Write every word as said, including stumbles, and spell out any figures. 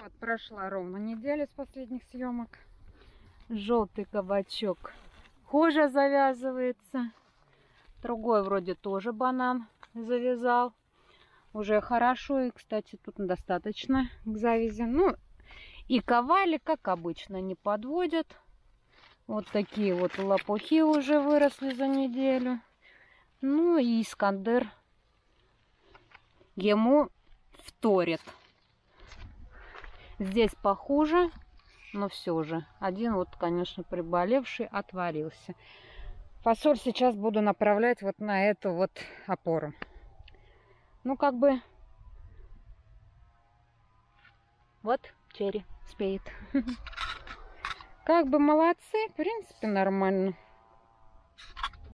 Вот, прошла ровно неделя с последних съемок. Желтый кабачок. Кожа завязывается. Другой вроде тоже банан завязал. Уже хорошо. И, кстати, тут достаточно к завязи. Ну, и ковали, как обычно, не подводят. Вот такие вот лопухи уже выросли за неделю. Ну и Искандер ему вторит. Здесь похуже, но все же. Один вот, конечно, приболевший отвалился. Фасоль сейчас буду направлять вот на эту вот опору. Ну, как бы... Вот, черри спеет. Как бы молодцы, в принципе, нормально.